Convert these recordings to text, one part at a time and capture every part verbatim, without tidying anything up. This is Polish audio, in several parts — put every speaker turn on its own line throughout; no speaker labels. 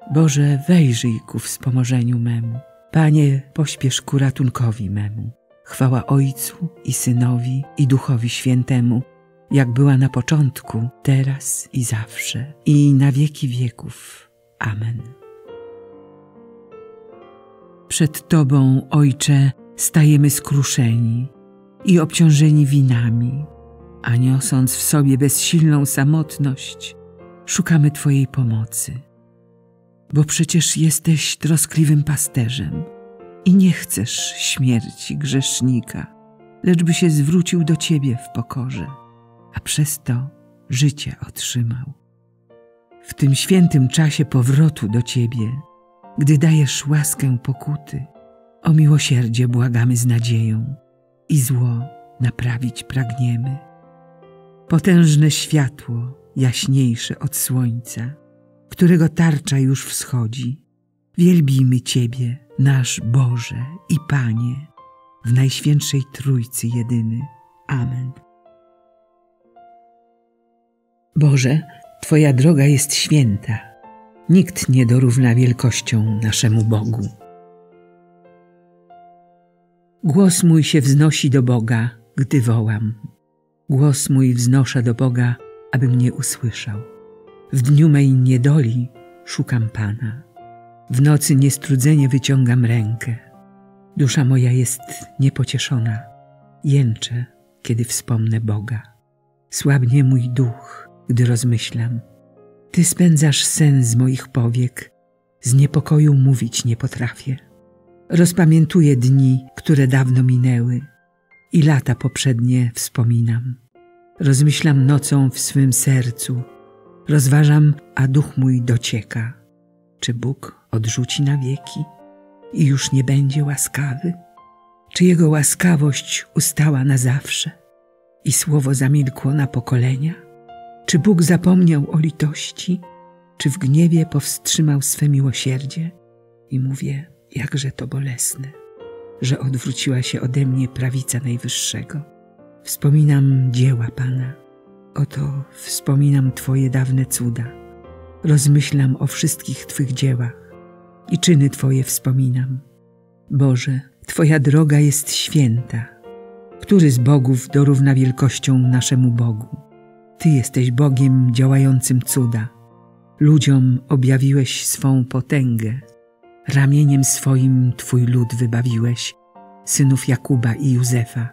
Boże, wejrzyj ku wspomożeniu memu. Panie, pośpiesz ku ratunkowi memu. Chwała Ojcu i Synowi i Duchowi Świętemu, jak była na początku, teraz i zawsze, i na wieki wieków. Amen. Przed Tobą, Ojcze, stajemy skruszeni i obciążeni winami, a niosąc w sobie bezsilną samotność, szukamy Twojej pomocy. Bo przecież jesteś troskliwym pasterzem i nie chcesz śmierci grzesznika, lecz by się zwrócił do Ciebie w pokorze, a przez to życie otrzymał. W tym świętym czasie powrotu do Ciebie, gdy dajesz łaskę pokuty, o miłosierdzie błagamy z nadzieją i zło naprawić pragniemy. Potężne światło, jaśniejsze od słońca, którego tarcza już wschodzi, wielbimy Ciebie, nasz Boże i Panie, w Najświętszej Trójcy jedyny. Amen. Boże, Twoja droga jest święta. Nikt nie dorówna wielkością naszemu Bogu. Głos mój się wznosi do Boga, gdy wołam. Głos mój wznoszę do Boga, aby mnie usłyszał. W dniu mej niedoli szukam Pana. W nocy niestrudzenie wyciągam rękę. Dusza moja jest niepocieszona. Jęczę, kiedy wspomnę Boga. Słabnie mój duch, gdy rozmyślam. Ty spędzasz sen z moich powiek. Z niepokoju mówić nie potrafię. Rozpamiętuję dni, które dawno minęły i lata poprzednie wspominam. Rozmyślam nocą w swym sercu. Rozważam, a duch mój docieka. Czy Bóg odrzuci na wieki i już nie będzie łaskawy? Czy Jego łaskawość ustała na zawsze i słowo zamilkło na pokolenia? Czy Bóg zapomniał o litości? Czy w gniewie powstrzymał swe miłosierdzie? I mówię, jakże to bolesne, że odwróciła się ode mnie prawica Najwyższego. Wspominam dzieła Pana. Oto wspominam Twoje dawne cuda. Rozmyślam o wszystkich Twych dziełach i czyny Twoje wspominam. Boże, Twoja droga jest święta. Który z bogów dorówna wielkością naszemu Bogu? Ty jesteś Bogiem działającym cuda. Ludziom objawiłeś swą potęgę. Ramieniem swoim Twój lud wybawiłeś, synów Jakuba i Józefa.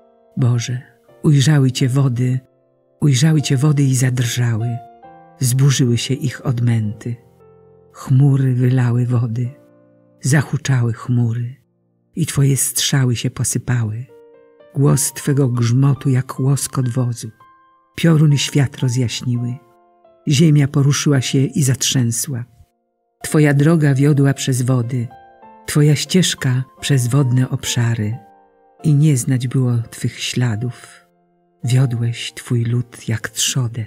Boże, ujrzały Cię wody, ujrzały Cię wody i zadrżały. Zburzyły się ich odmęty. Chmury wylały wody, zahuczały chmury i Twoje strzały się posypały. Głos Twego grzmotu jak łoskot wozu. Pioruny świat rozjaśniły. Ziemia poruszyła się i zatrzęsła. Twoja droga wiodła przez wody, Twoja ścieżka przez wodne obszary i nie znać było Twych śladów. Wiodłeś Twój lud jak trzodę,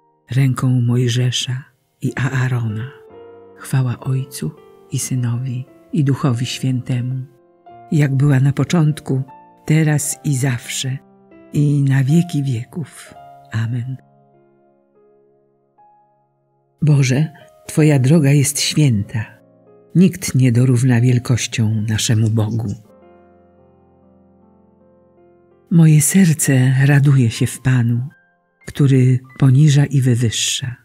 ręką Mojżesza i Aarona. Chwała Ojcu i Synowi i Duchowi Świętemu, jak była na początku, teraz i zawsze, i na wieki wieków. Amen. Boże, Twoja droga jest święta. Nikt nie dorówna wielkością naszemu Bogu. Moje serce raduje się w Panu, który poniża i wywyższa.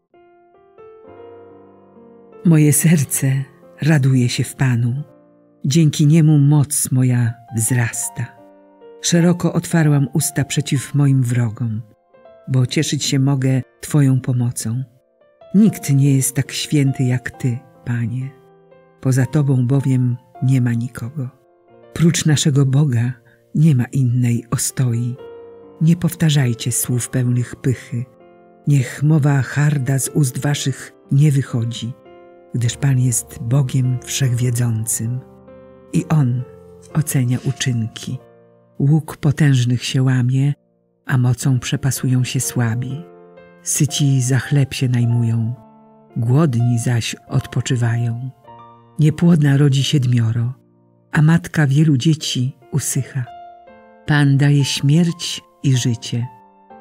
Moje serce raduje się w Panu, dzięki Niemu moc moja wzrasta. Szeroko otwarłam usta przeciw moim wrogom, bo cieszyć się mogę Twoją pomocą. Nikt nie jest tak święty jak Ty, Panie. Poza Tobą bowiem nie ma nikogo. Prócz naszego Boga nie ma innej ostoi. Nie powtarzajcie słów pełnych pychy. Niech mowa harda z ust Waszych nie wychodzi, gdyż Pan jest Bogiem Wszechwiedzącym i On ocenia uczynki. Łuk potężnych się łamie, a mocą przepasują się słabi. Syci za chleb się najmują, głodni zaś odpoczywają. Niepłodna rodzi siedmioro, a matka wielu dzieci usycha. Pan daje śmierć i życie,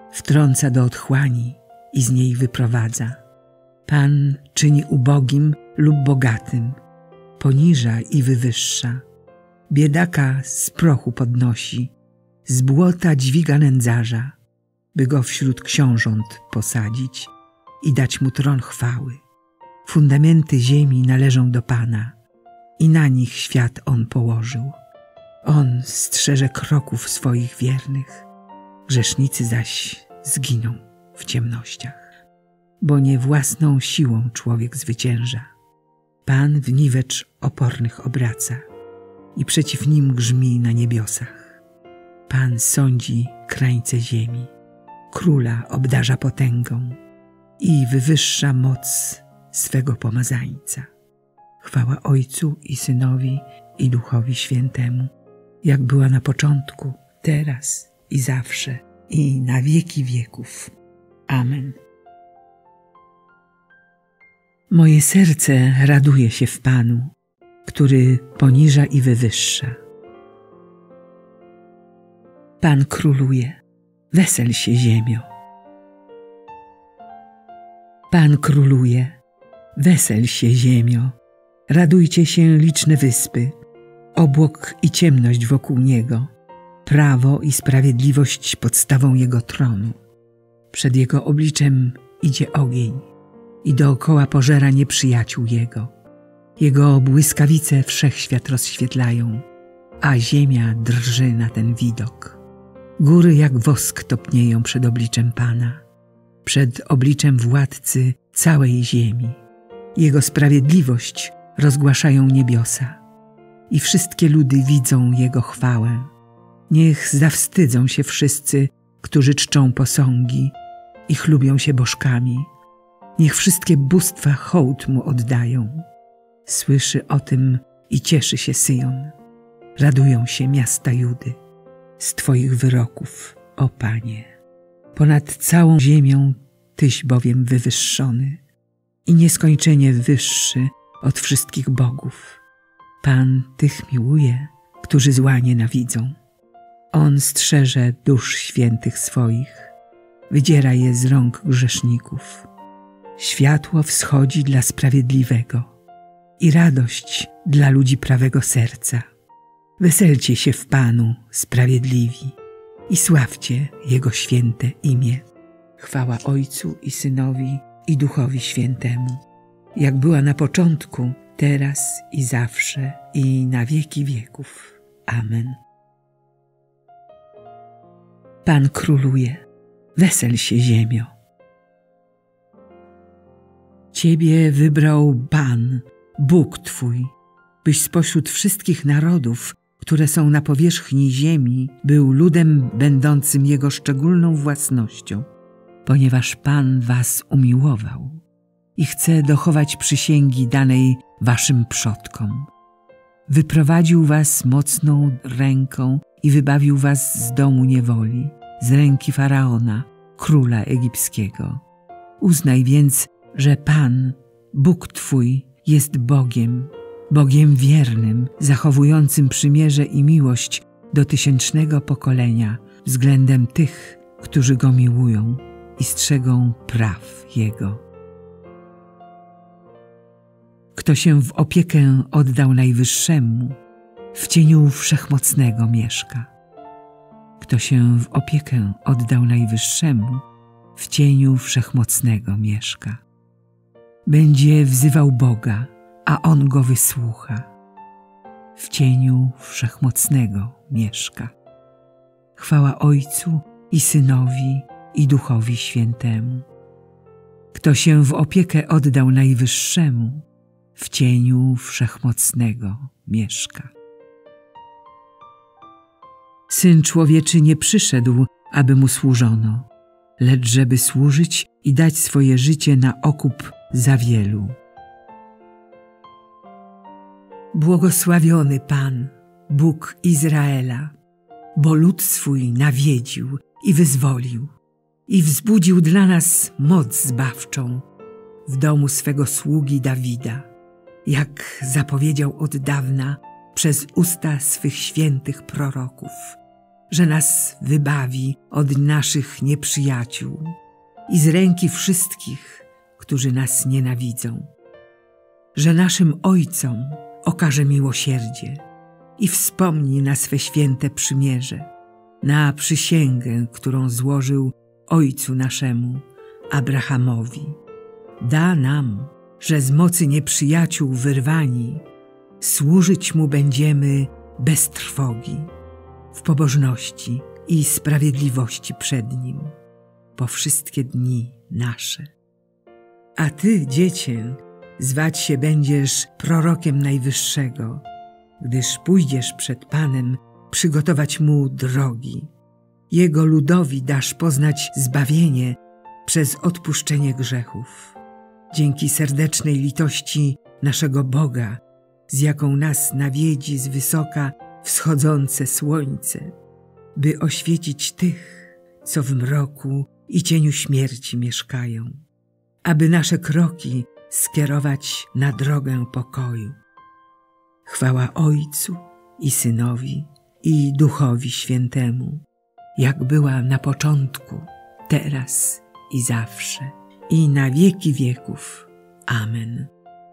wtrąca do otchłani i z niej wyprowadza. Pan czyni ubogim lub bogatym, poniża i wywyższa, biedaka z prochu podnosi, z błota dźwiga nędzarza, by go wśród książąt posadzić i dać mu tron chwały. Fundamenty ziemi należą do Pana i na nich świat On położył. On strzeże kroków swoich wiernych, grzesznicy zaś zginą w ciemnościach. Bo nie własną siłą człowiek zwycięża. Pan w niwecz opornych obraca i przeciw nim grzmi na niebiosach. Pan sądzi krańce ziemi, króla obdarza potęgą i wywyższa moc swego pomazańca. Chwała Ojcu i Synowi i Duchowi Świętemu, jak była na początku, teraz i zawsze, i na wieki wieków. Amen. Moje serce raduje się w Panu, który poniża i wywyższa. Pan króluje, wesel się ziemio. Pan króluje, wesel się ziemio. Radujcie się liczne wyspy, obłok i ciemność wokół niego, prawo i sprawiedliwość podstawą jego tronu. Przed jego obliczem idzie ogień i dookoła pożera nieprzyjaciół jego. Jego błyskawice wszechświat rozświetlają, a ziemia drży na ten widok. Góry jak wosk topnieją przed obliczem Pana, przed obliczem władcy całej ziemi. Jego sprawiedliwość rozgłaszają niebiosa i wszystkie ludy widzą Jego chwałę. Niech zawstydzą się wszyscy, którzy czczą posągi i chlubią się bożkami. Niech wszystkie bóstwa hołd Mu oddają. Słyszy o tym i cieszy się Syjon. Radują się miasta Judy z Twoich wyroków, o Panie. Ponad całą ziemią Tyś bowiem wywyższony i nieskończenie wyższy od wszystkich bogów. Pan tych miłuje, którzy zła nienawidzą. On strzeże dusz świętych swoich, wydziera je z rąk grzeszników. Światło wschodzi dla sprawiedliwego i radość dla ludzi prawego serca. Weselcie się w Panu, sprawiedliwi, i sławcie Jego święte imię. Chwała Ojcu i Synowi i Duchowi Świętemu, jak była na początku, teraz i zawsze, i na wieki wieków. Amen. Pan króluje, wesel się ziemio. Ciebie wybrał Pan, Bóg Twój, byś spośród wszystkich narodów, które są na powierzchni ziemi, był ludem będącym Jego szczególną własnością, ponieważ Pan was umiłował i chce dochować przysięgi danej waszym przodkom. Wyprowadził was mocną ręką i wybawił was z domu niewoli, z ręki Faraona, króla egipskiego. Uznaj więc, że Pan, Bóg Twój, jest Bogiem, Bogiem wiernym, zachowującym przymierze i miłość do tysięcznego pokolenia względem tych, którzy Go miłują i strzegą praw Jego. Kto się w opiekę oddał Najwyższemu, w cieniu Wszechmocnego mieszka. Kto się w opiekę oddał Najwyższemu, w cieniu Wszechmocnego mieszka. Będzie wzywał Boga, a On go wysłucha. W cieniu Wszechmocnego mieszka. Chwała Ojcu i Synowi i Duchowi Świętemu. Kto się w opiekę oddał Najwyższemu, w cieniu Wszechmocnego mieszka. Syn Człowieczy nie przyszedł, aby Mu służono, lecz żeby służyć i dać swoje życie na okup za wielu. Błogosławiony Pan, Bóg Izraela, bo lud swój nawiedził i wyzwolił i wzbudził dla nas moc zbawczą w domu swego sługi Dawida, jak zapowiedział od dawna przez usta swych świętych proroków, że nas wybawi od naszych nieprzyjaciół i z ręki wszystkich, którzy nas nienawidzą, że naszym ojcom okaże miłosierdzie i wspomni na swe święte przymierze, na przysięgę, którą złożył ojcu naszemu, Abrahamowi. Da nam, że z mocy nieprzyjaciół wyrwani, służyć Mu będziemy bez trwogi, w pobożności i sprawiedliwości przed Nim, po wszystkie dni nasze. A Ty, Dziecię, zwać się będziesz prorokiem Najwyższego, gdyż pójdziesz przed Panem przygotować Mu drogi. Jego ludowi dasz poznać zbawienie przez odpuszczenie grzechów. Dzięki serdecznej litości naszego Boga, z jaką nas nawiedzi z wysoka wschodzące słońce, by oświecić tych, co w mroku i cieniu śmierci mieszkają, aby nasze kroki skierować na drogę pokoju. Chwała Ojcu i Synowi i Duchowi Świętemu, jak była na początku, teraz i zawsze, i na wieki wieków. Amen.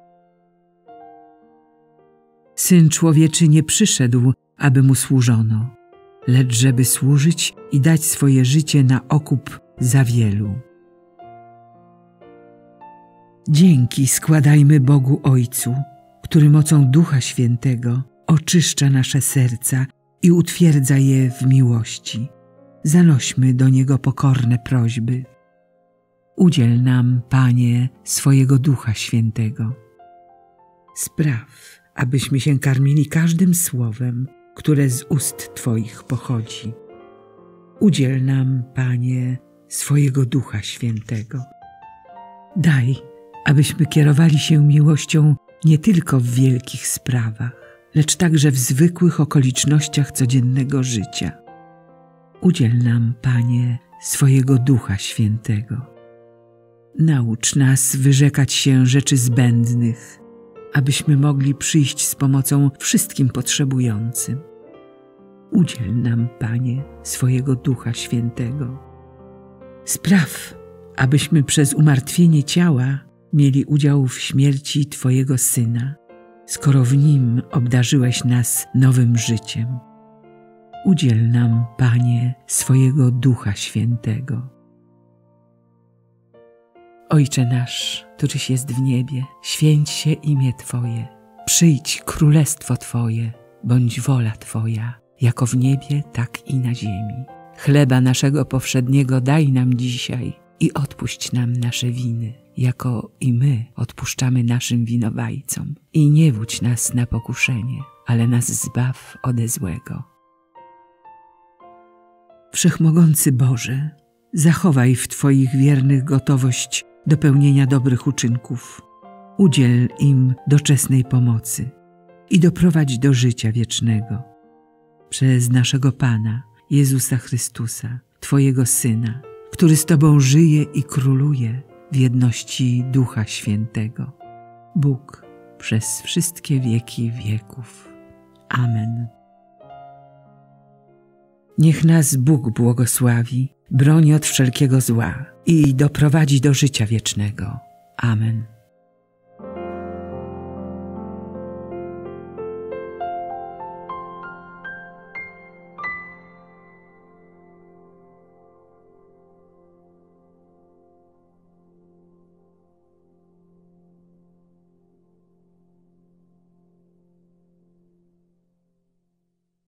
Syn Człowieczy nie przyszedł, aby Mu służono, lecz żeby służyć i dać swoje życie na okup za wielu. Dzięki składajmy Bogu Ojcu, który mocą Ducha Świętego oczyszcza nasze serca i utwierdza je w miłości. Zanośmy do Niego pokorne prośby. Udziel nam, Panie, swojego Ducha Świętego. Spraw, abyśmy się karmili każdym słowem, które z ust Twoich pochodzi. Udziel nam, Panie, swojego Ducha Świętego. Daj, abyśmy kierowali się miłością nie tylko w wielkich sprawach, lecz także w zwykłych okolicznościach codziennego życia. Udziel nam, Panie, swojego Ducha Świętego. Naucz nas wyrzekać się rzeczy zbędnych, abyśmy mogli przyjść z pomocą wszystkim potrzebującym. Udziel nam, Panie, swojego Ducha Świętego. Spraw, abyśmy przez umartwienie ciała mieli udział w śmierci Twojego Syna, skoro w Nim obdarzyłeś nas nowym życiem. Udziel nam, Panie, swojego Ducha Świętego. Ojcze nasz, któryś jest w niebie, święć się imię Twoje. Przyjdź królestwo Twoje, bądź wola Twoja, jako w niebie, tak i na ziemi. Chleba naszego powszedniego daj nam dzisiaj i odpuść nam nasze winy, jako i my odpuszczamy naszym winowajcom. I nie wódź nas na pokuszenie, ale nas zbaw ode złego. Wszechmogący Boże, zachowaj w Twoich wiernych gotowość do pełnienia dobrych uczynków. Udziel im doczesnej pomocy i doprowadź do życia wiecznego. Przez naszego Pana, Jezusa Chrystusa, Twojego Syna, który z Tobą żyje i króluje w jedności Ducha Świętego. Bóg przez wszystkie wieki wieków. Amen. Niech nas Bóg błogosławi, broni od wszelkiego zła i doprowadzi do życia wiecznego. Amen.